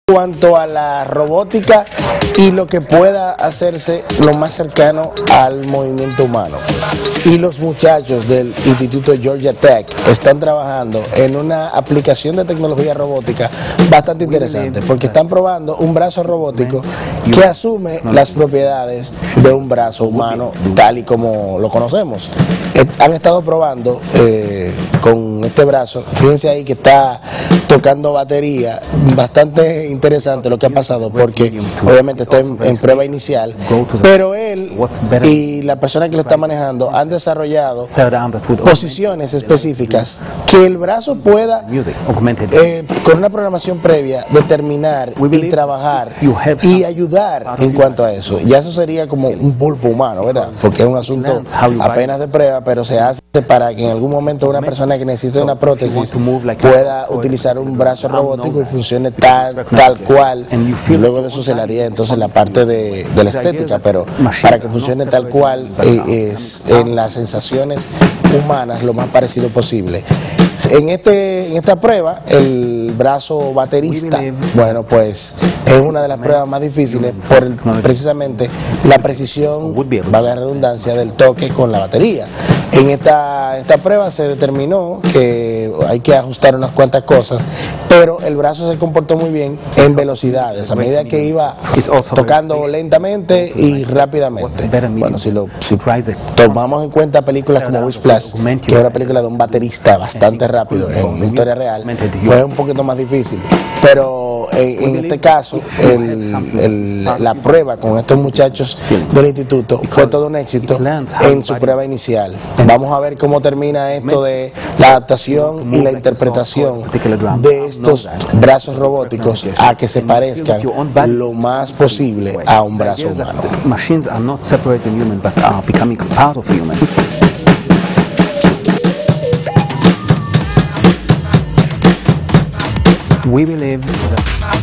cuanto a la robótica y lo que pueda hacerse lo más cercano al movimiento humano. Y los muchachos del Instituto Georgia Tech están trabajando en una aplicación de tecnología robótica bastante interesante, porque están probando un brazo robótico que asume las propiedades de un brazo humano tal y como lo conocemos. Han estado probando con este brazo, fíjense ahí que está tocando batería, bastante interesante lo que ha pasado, porque obviamente está en prueba inicial, pero él y la persona que lo está manejando han desarrollado posiciones específicas que el brazo pueda, con una programación previa, determinar y trabajar y ayudar en cuanto a eso. Ya eso sería como un pulpo humano, ¿verdad? Porque es un asunto apenas de prueba, pero se hace para que en algún momento una persona que necesite una prótesis pueda utilizar un brazo robótico y funcione tal cual, y luego de eso se le haría entonces la parte de la estética, pero para que funcione tal cual en las sensaciones humanas lo más parecido posible. En esta prueba, el brazo baterista, bueno, pues es una de las pruebas más difíciles por precisamente la precisión, valga la redundancia, del toque con la batería. En esta prueba se determinó que hay que ajustar unas cuantas cosas, pero el brazo se comportó muy bien en velocidades, a medida que iba tocando lentamente y rápidamente. Bueno, si tomamos en cuenta películas como Whiplash, que es una película de un baterista bastante rápido en historia real, pues es un poquito más difícil, pero en este caso la prueba con estos muchachos del instituto fue todo un éxito en su prueba inicial. Vamos a ver cómo termina esto de la adaptación y la interpretación de estos brazos robóticos a que se parezcan lo más posible a un brazo humano. We believe that